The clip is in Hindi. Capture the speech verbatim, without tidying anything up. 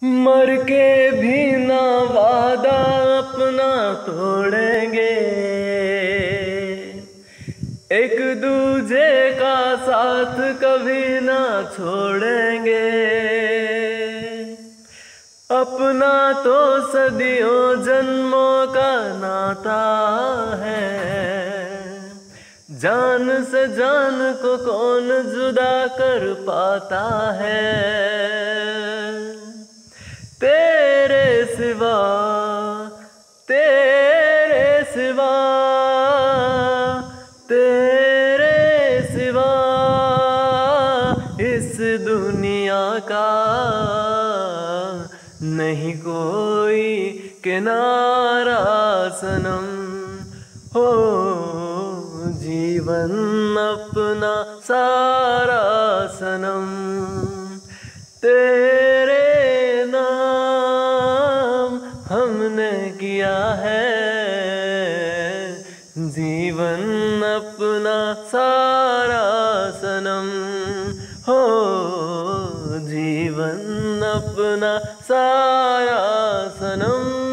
मर के भी ना वादा अपना तोड़ेंगे, एक दूजे का साथ कभी ना छोड़ेंगे। अपना तो सदियों जन्मों का नाता है, जान से जान को कौन जुदा कर पाता है। तेरे सिवा तेरे सिवा तेरे सिवा इस दुनिया का नहीं कोई किनारा सनम। हो जीवन अपना सारा सनम तेरे नाम हमने किया है। जीवन अपना सारा सनम, हो जीवन अपना सारा सनम।